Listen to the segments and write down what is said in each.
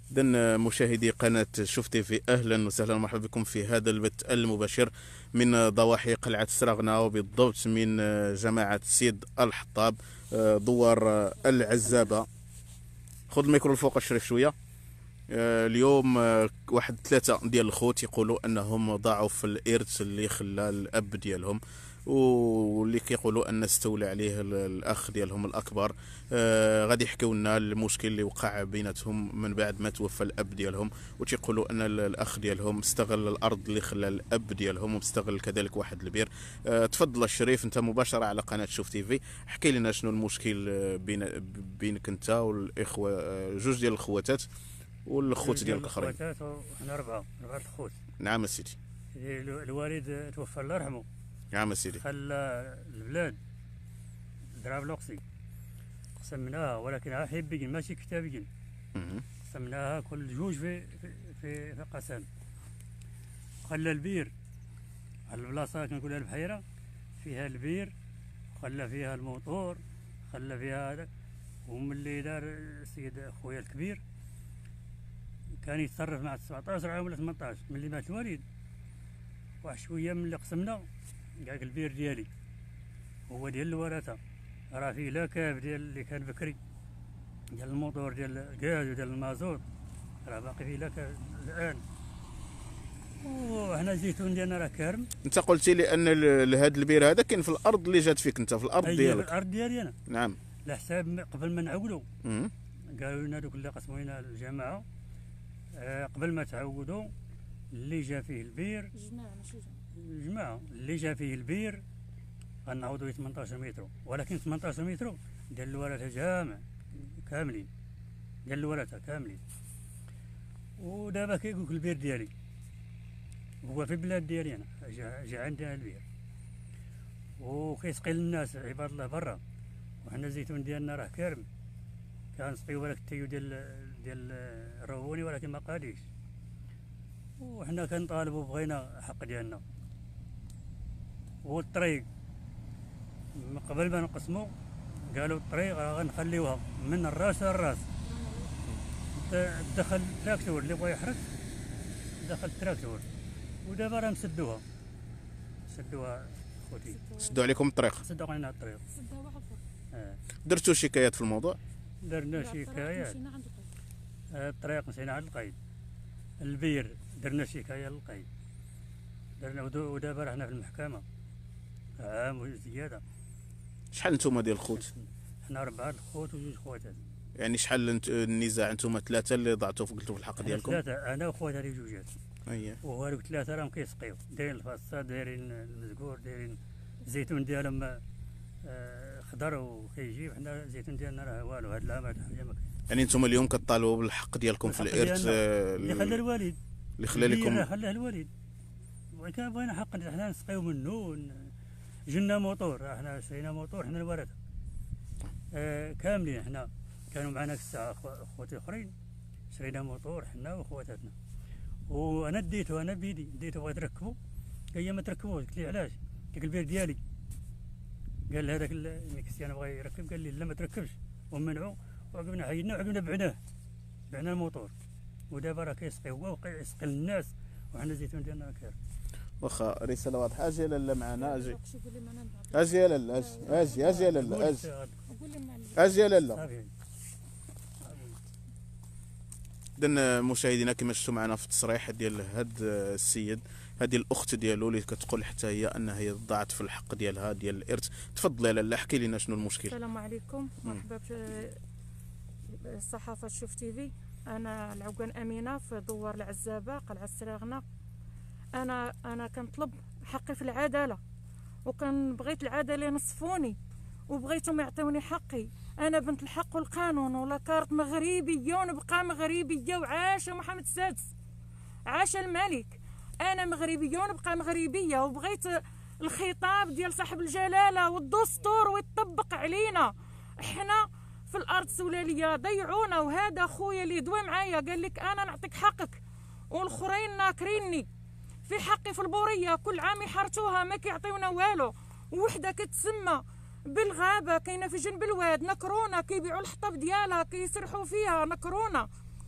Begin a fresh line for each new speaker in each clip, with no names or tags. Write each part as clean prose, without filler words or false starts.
إذن مشاهدي قناة شوف تيفي، أهلا وسهلا ومرحبا بكم في هذا البث المباشر من ضواحي قلعة سراغنا، وبالضبط من جماعة سيد الحطاب دوار العزابة. خذ الميكرو الفوق الشريف شوية. اليوم واحد 3 ديال الخوت يقولوا انهم ضاعوا في الارث اللي خلى الاب ديالهم، واللي كيقولوا ان استولى عليه الاخ ديالهم الاكبر. غادي يحكيو لنا المشكل اللي وقع بيناتهم من بعد ما توفى الاب ديالهم، وتيقولوا ان الاخ ديالهم استغل الارض اللي خلى الاب ديالهم، واستغل كذلك واحد البير. تفضل الشريف، انت مباشره على قناه شوف تيفي، احكي لنا شنو المشكل بينك انت والاخوه، جوج ديال الخواتات والخوت ديال الاخرين.
حنا ربعه الخوت.
نعم سيدي.
الوالد توفى الله يرحمه.
نعم سيدي.
خلى البلاد ضرب لوقسي، قسمناها ولكن حبيين ماشي كتابيين. قسمناها كل جوج في قسم. خلى البير على البلاصه كنقولها البحيره، فيها البير، خلى فيها الموطور، خلى فيها هذا. وملي دار السيد خويا الكبير كان يتصرف مع 17 عام ولا 18 ملي مات الوالد، واحد شويه ملي قسمنا قالك البير ديالي هو ديال الورثه، راه فيه لاكاف ديال اللي كان بكري ديال الموطور ديال الغاز وديال المازوت، راه باقي فيه لاكاف الان. وحنا الزيتون ديالنا راه كارم.
انت قلتي لي ان هذا البير هذا كاين في الارض اللي جات فيك انت، في الارض ديالك.
في الارض ديالي انا.
نعم.
على حساب قبل ما نعودوا قالوا لنا دوك اللي قسموا لنا الجماعه، قبل ما تعودوا اللي جا فيه البير، جماعه اللي جا فيه البير غنعوضوا 18 متر، ولكن 18 متر ديال الورثه جامع كاملين، ديال الورثه كاملين. ودابا كيقولك البير ديالي هو في البلاد ديالي انا، جا عندنا البير وكيسقي للناس عباد الله برا، وحنا الزيتون ديالنا راه كارم. كنسقيو هذاك التيو ديال الرهوني ولكن ما قاديش. وحنا كنطالبوا بغينا حق ديالنا. والطريق قبل ما نقسموا قالوا الطريق غنخليوها من الراس للراس. دخل التراكتور اللي بغى يحرس، دخل التراكتور، ودابا راه مسدوها خوتي.
سدوا عليكم الطريق؟
سدوا علينا الطريق.
درتوا شكايات في الموضوع؟
درنا شكايات. الطريق مشينا على القايد. البير درنا شكايه للقايد، درنا ودابا رحنا في المحكمه عام وزياده.
شحال نتوما ديال الخوت؟
حنا 4 الخوت وجوج خواتات.
يعني شحال النزاع؟ نتوما 3 اللي ضعتوا قلتوا في الحق ديالكم؟
3، انا وخواتاتي جوجات.
اييه.
وهذوك 3 راهم كيسقيو، دايرين الفاصه، دايرين المزقور، دايرين الزيتون ديالهم خضر وكيجيب. حنا الزيتون ديالنا راه والو هاد العام، هاد حاجه ما كاين.
يعني نتوما اليوم كطالبوا بالحق ديالكم في الارث
اللي خلى الوالد،
اللي خلى لكم،
خلاه الوالد. وكان بغينا حق حنا نسقيو منه. جنا موطور، حنا شرينا موطور، حنا الورثه كاملين. حنا كانوا معنا في الساعه خوتي اخرين، شرينا موطور حنا وخواتاتنا. وانا ديته، انا بيدي ديته، بغيت نركبو، قال لي ما تركبوش. قلت لي علاش؟ قال البير ديالي. قال هذاك المكسيان بغى يركب، قال لي لا ما تركبش، ومنعوا. وعقبنا حيدنا وعقبنا بعنا الموطور. ودابا راه كيسقي هو ويسقي للناس، وحنا الزيتون ديالنا كاين.
واخا رساله واضحه. اجي لاله معنا، اجي يا لاله، اجي يا لاله، اجي يا لاله. اذا مشاهدينا كما شفتوا معنا في التصريح ديال هاد السيد، هذه الاخت ديالو اللي كتقول حتى هي انها هي ضاعت في الحق ديالها ديال الارث. تفضلي لاله، احكي لنا شنو المشكل.
السلام عليكم، مرحبا بصحافه شوف تيفي. انا العوان امينه في دوار العزابه قلعه سراغنا. انا كنطلب حقي في العداله، وكان بغيت العداله ينصفوني، وبغيتهم يعطيوني حقي. انا بنت الحق والقانون، ولا كارت مغربيه ونبقى مغربيه. وعاش محمد السادس، عاش الملك. انا مغربيه ونبقى مغربيه، وبغيت الخطاب ديال صاحب الجلاله والدستور ويطبق علينا. احنا في الارض السولاليه ضيعونا. وهذا خويا اللي دوى معايا قال لك انا نعطيك حقك، والاخرين ناكريني في حقي في البوريه. كل عام يحرتوها ما كيعطيونا والو. وحده كتسمى بالغابه كاينه في جنب الواد، نكرونا، كيبيعوا الحطب ديالها، كيسرحوا فيها، نكرونا.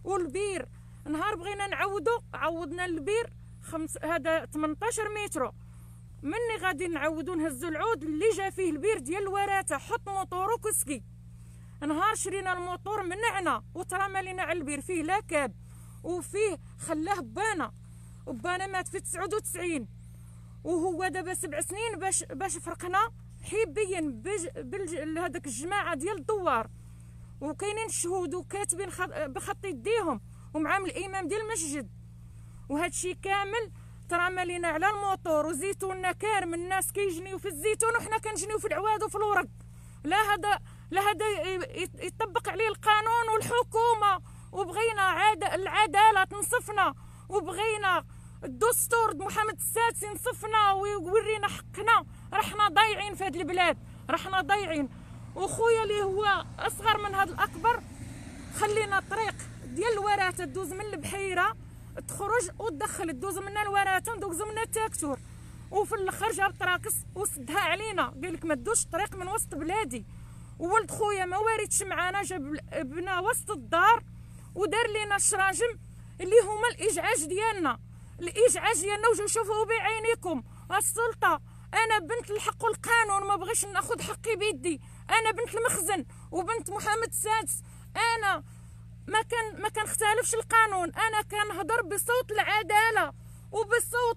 والبير نهار بغينا نعوضو عوضنا البير هذا 18 متر. مني غادي نعاودو نهزو العود اللي جا فيه البير ديال الوراته، حط موطورو كسكي. نهار شرينا الموطور منعنا وترمى لينا على البير، فيه لاكاب وفيه خلاه بانا مات في 99، وهو دابا 7 سنين باش فرقنا حبيا هذاك الجماعه ديال الدوار، وكاينين شهود وكاتبين بخط يديهم ومعاهم الامام ديال المسجد. وهذا الشيء كامل ترمى لينا على الموطور، وزيتوننا كارم الناس كيجنيو في الزيتون وحنا كنجنيو في العواد وفي الورق. لا هذا يطبق عليه القانون والحكومه، وبغينا العداله تنصفنا، وبغينا الدستور محمد السادس ينصفنا ويورينا حقنا. راحنا ضايعين في هذه البلاد، راحنا ضايعين. وخويا اللي هو اصغر من هذا الاكبر خلينا الطريق ديال الوراته تدوز من البحيره تخرج وتدخل، تدوز من الوراته ندوزو من التاكتور، وفي الاخر جاب طراكس وسدها علينا، قال لك ما تدوش الطريق من وسط بلادي. وولد خويا ما واردش معانا، جاب بنا وسط الدار ودار لينا الشراجم اللي هما الازعاج ديالنا وجاو شوفوا بعينيكم. السلطه، انا بنت الحق والقانون، ما بغيش ناخذ حقي بيدي. انا بنت المخزن وبنت محمد السادس، انا ما كنختالفش القانون، انا كنهضر بصوت العداله وبصوت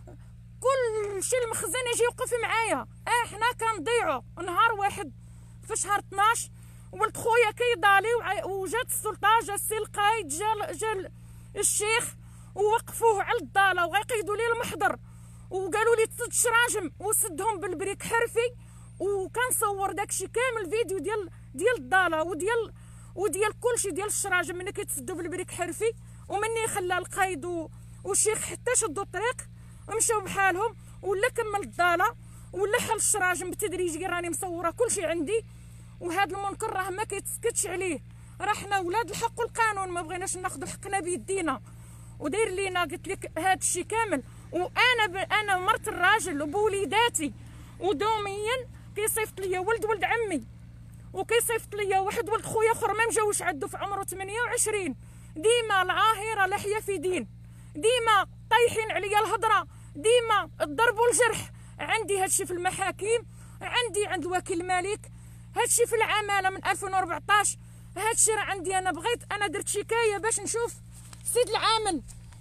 كل شيء. المخزن يجي يوقف معايا، احنا كنضيعوا. نهار واحد في شهر 12 ولد خويا كيضالي وجات السلطه، جا السي القايد، جا الشيخ ووقفوه على الضاله وغيقيدوا لي المحضر، وقالوا لي تسد شراجم وسدهم بالبريك حرفي. وكنصور داكشي كامل فيديو ديال الضاله وديال كلشي ديال الشراجم ملي كيتسدوا بالبريك حرفي. ومني خلى القايد والشيخ حتى شدوا الطريق ومشاو بحالهم، ولا كمل الضاله ولا حل الشراجم بالتدريج. راني مصوره كلشي عندي، وهذا المنكر راه ما كيتسكتش عليه. راه حنا ولاد الحق والقانون، ما بغيناش ناخذ حقنا بيدينا. وداير لينا قلت لك هذا الشيء كامل. وانا مرت الراجل وبوليداتي، ودوميا كيصيفط ليا ولد عمي، وكيصيفط ليا واحد ولد خويا اخر ما مجاوش عندو في عمره 28. ديما العاهره لاحيه في دين، ديما طايحين عليا الهضره، ديما الضرب والجرح. عندي هادشي في المحاكم، عند الوكيل الملك، هادشي في العماله من 2014. هادشي راه عندي. انا درت شكايه باش نشوف سيد العامل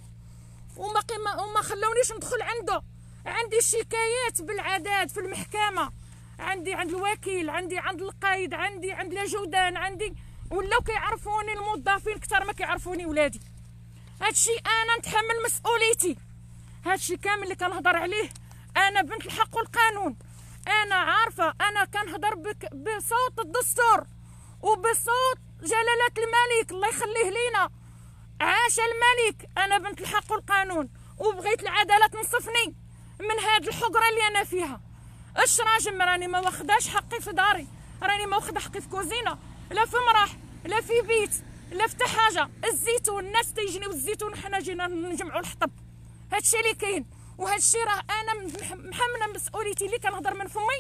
وما خلونيش ندخل عنده. عندي شكايات بالعداد في المحكمه، عندي عند الوكيل، عندي عند القايد، عندي عند الجودان، عندي ولاو كيعرفوني الموظفين كثر ما كيعرفوني ولادي. هادشي انا نتحمل مسؤوليتي. هادشي كامل اللي كنهضر عليه انا بنت الحق والقانون. انا عارفه انا كنهضر بصوت الدستور وبصوت جلاله الملك الله يخليه لينا. عاش الملك. انا بنت الحق والقانون وبغيت العداله تنصفني من هاد الحقره اللي انا فيها. الشراجم راني ما واخداش حقي في داري، راني ما واخده حقي في كوزينه، لا في مرح، لا في بيت، لا في حاجه. الزيتون الناس تيجنيو الزيتون وحنا جينا نجمعوا الحطب. هادشي اللي كاين، وهادشي راه انا محمله مسؤوليتي اللي كنهضر من فمي.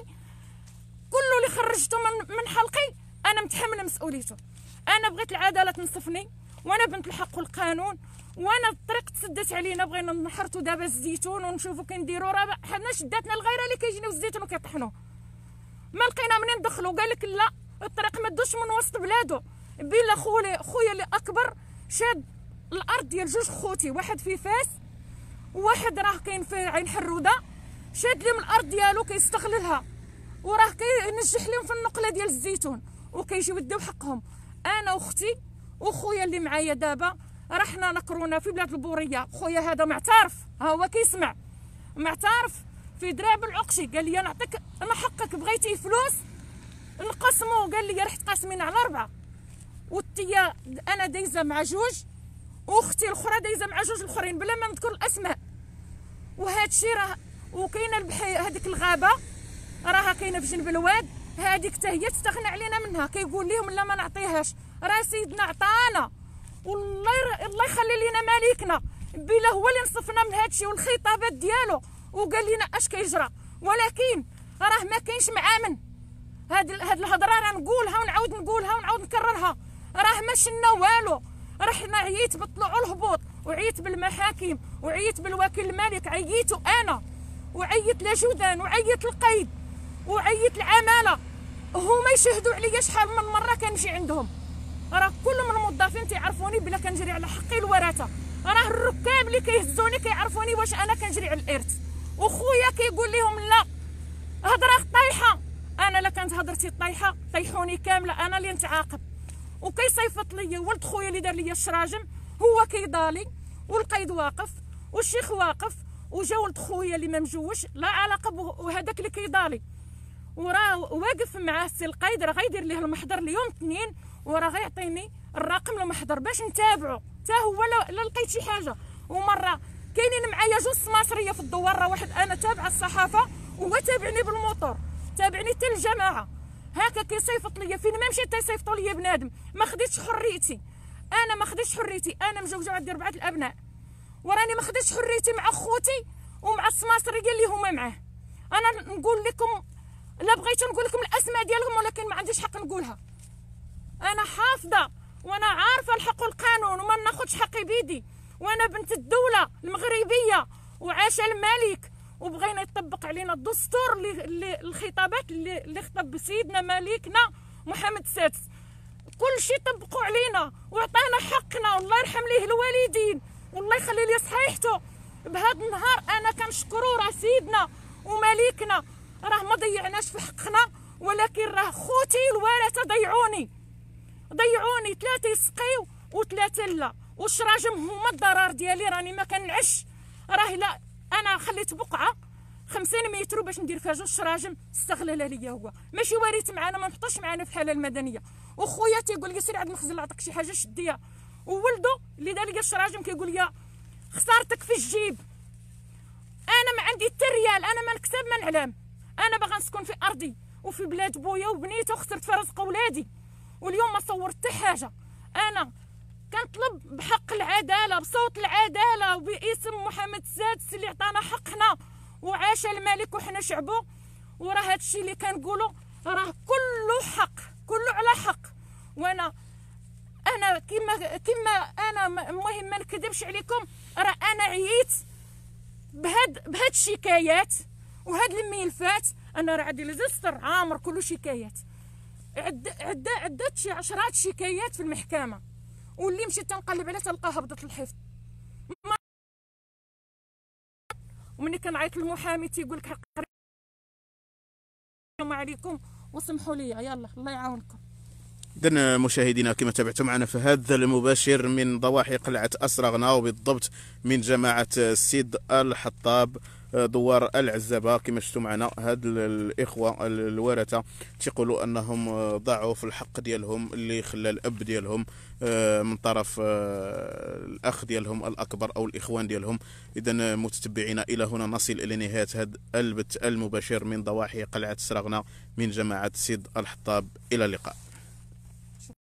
كله اللي خرجته من حلقي انا متحمله مسؤوليته. انا بغيت العداله تنصفني، وانا بنت الحق والقانون، وانا الطريق تسدت علينا. بغينا نحرتوا دابا الزيتون ونشوفوا كنديروا. راه حنا شداتنا الغيره اللي كيجينيو الزيتون وكيطحنوا، ما لقينا منين ندخلوا. قال لك لا الطريق ما دوش من وسط بلادو. بلا خويا اللي اكبر شاد الارض ديال جوج خوتي، واحد في فاس وواحد راه كاين في عين حروده. شاد لهم الارض ديالو كيستغللها، وراه كينجح لهم في النقله ديال الزيتون وكيجيو يديو حقهم. انا واختي وخويا اللي معايا دابا رحنا نكرونا في بلاد البوريه. خويا هذا معترف، ها هو كيسمع، معترف في دراب العقشي. قال لي نعطيك انا حقك، بغيتي فلوس نقسمو. قال لي رحت قاسمين على 4، والتيا انا دايزه مع 2 واختي الاخرى دايزه مع 2 الاخرين بلا ما نذكر الاسماء. وهذا الشيء راه وكاينه هذيك الغابه راها كاينه في جنب الواد، هذيك حتى هي تستغنى علينا منها. كيقول لهم لا ما نعطيهاش، راه سيدنا عطانا والله يخلي لينا مالكنا. بلا هو اللي نصفنا من هذا الشيء والخطابات ديالو، وقال لنا اش كيجرى. ولكن راه ما كاينش معامن. هاد الهضره راه نقولها ونعاود نقولها ونعاود نكررها. راه ما شلنا والو، راه حنا عييت بالطلوع والهبوط، وعييت بالمحاكم، وعييت بالوكيل الملك، عييت انا، وعيط لجودان، وعيط القيد، وعيط العماله. هما يشهدوا عليا شحال من مره كنمشي عندهم. راه كل من الموظفين تيعرفوني بلا كنجري على حقي الورثه. راه الركاب اللي كيهزوني كيعرفوني واش انا كنجري على الارث. وخويا كيقول لهم لا، هضره طايحه. انا لا كانت هضرتي طايحه طيحوني كامله، انا اللي نتعاقب. وكيصيفط ليا ولد خويا اللي دار ليا الشراجم، هو كيضالي، والقيد واقف، والشيخ واقف، وجا ولد خويا اللي ما مجوش لا علاقه وهذاك اللي كيضالي، وراه واقف معاه السي القيد، راه غيدير ليه المحضر اليوم الاثنين، وراه غيعطيني الرقم المحضر باش نتابعو. حتى هو لا لقيت شي حاجه. ومره كاينين معايا جوج سماسريه في الدوار، راه واحد انا تابعه الصحافه وهو تابعني بالموتور، تابعني حتى الجماعه. هكا كيصيفط ليا فين ما مشيت تيصيفطوا ليا بنادم. ما خديتش حريتي، انا ما خديتش حريتي، انا مزوجه وعندي 4 الابناء، وراني ما خديتش حريتي مع خوتي ومع السماسريه اللي هما معاه. انا نقول لكم، لا بغيت نقول لكم الاسماء ديالهم ولكن ما عنديش حق نقولها. انا حافظه وانا عارفه الحق والقانون وما ناخذش حقي بيدي، وانا بنت الدوله المغربيه وعاش الملك، وبغينا يطبق علينا الدستور اللي الخطابات اللي خطب سيدنا ملكنا محمد السادس. كل شيء طبقوا علينا وعطانا حقنا، والله يرحم ليه الوالدين والله يخلي لي صحيحته. بهذا النهار انا كنشكرو راه سيدنا وملكنا، راه ما ضيعناش في حقنا، ولكن راه خوتي الورثه ضيعوني 3 يسقيو و3 لا، والشراجم هما الضرار ديالي. راني ما كنعش، راه لا انا خليت بقعه 50 متر باش ندير فيها 2 شراجم، استغلال ليا هو ماشي وارث معانا، ما نحطوش معانا في الحاله المدنيه. وخويا تيقول لي سير عند المخزن نعطيك شي حاجه شديها، وولده اللي دار لي الشراجم كيقول لي خسارتك في الجيب. انا ما عندي حتى ريال، انا ما نكسب ما نعلم، انا باغا نسكن في ارضي وفي بلاد بويا وبنيته وخسرت في رزق ولادي، واليوم ما صورت حتى حاجه. انا كنطلب بحق العداله، بصوت العداله وباسم محمد السادس اللي عطانا حقنا وعاش الملك وحنا شعبه. وراه هادشي اللي كنقولوا راه كله حق، كله على حق. وانا كما انا المهم ما نكذبش عليكم، راه انا عييت بهاد الشكايات وهاد الملفات. انا راه عندي الريجستر عامر كله شكايات، عدات شي 10 شكايات في المحكمه، واللي مشيت تنقلب عليها تلقاها هبطت الحفظ. ومني كنعيط للمحامي تيقول لك السلام عليكم وسمحوا لي، يلا الله يعاونكم.
إذن مشاهدينا كما تابعتم معنا في هذا المباشر من ضواحي قلعة أسرغنا، وبالضبط من جماعة السيد الحطاب دوار العزابة. كما شفتوا معنا هاد الإخوة الورثة تيقولوا أنهم ضاعوا في الحق ديالهم اللي خلى الأب ديالهم من طرف الأخ ديالهم الأكبر أو الإخوان ديالهم. إذن متتبعينا إلى هنا نصل إلى نهاية هذا البث المباشر من ضواحي قلعة أسرغنا من جماعة السيد الحطاب. إلى اللقاء.